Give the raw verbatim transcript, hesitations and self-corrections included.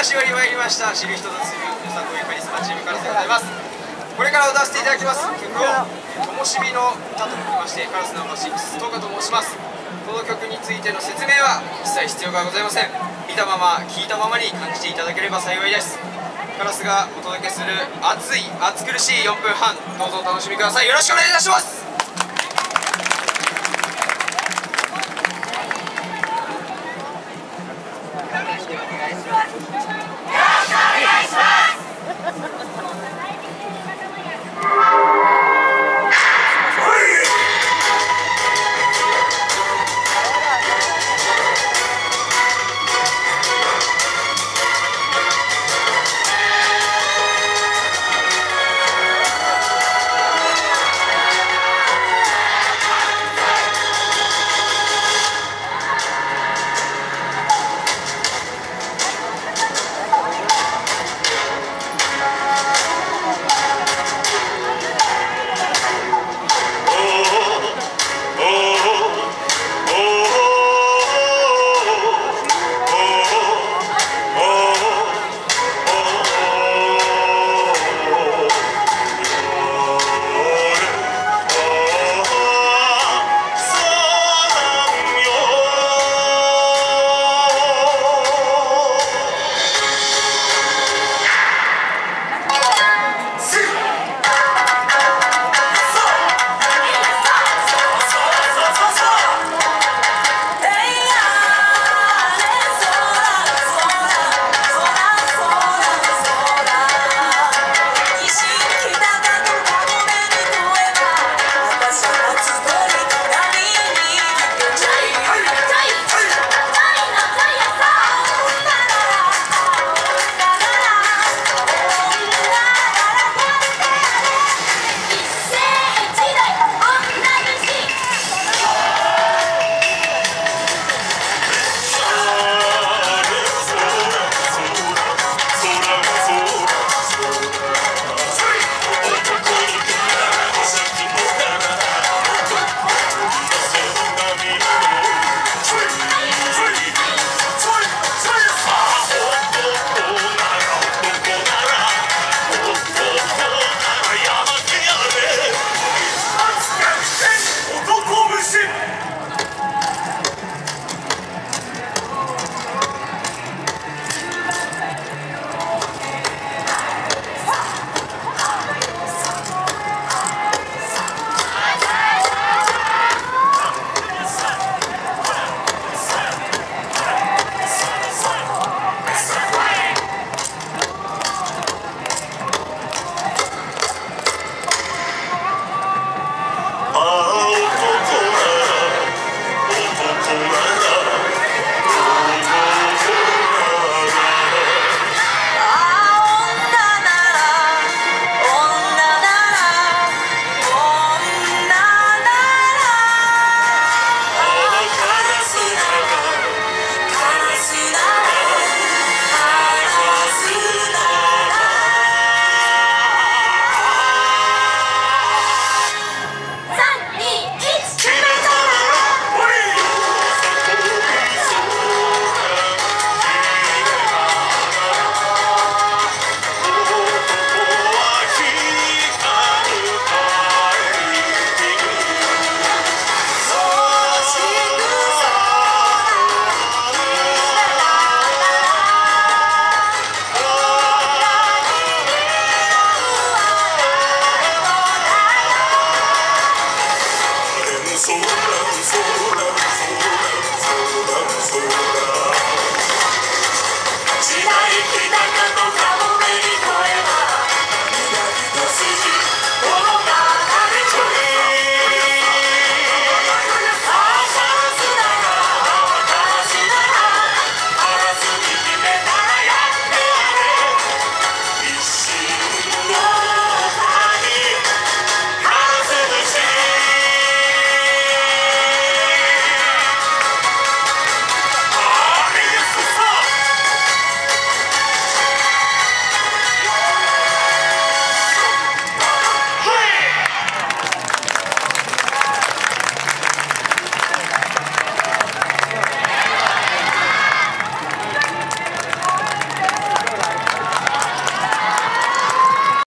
しぶりに参りました知る人ぞ知るよさこいカリスマチームからでございます。これから歌わせていただきます曲をともしびの歌と書きましてカラスナンバーシックスとかと申します。この曲についての説明は一切必要がございません。見たまま聞いたままに感じていただければ幸いです。カラスがお届けする熱い暑苦しいよんぷんはん、どうぞお楽しみください。よろしくお願いいたします。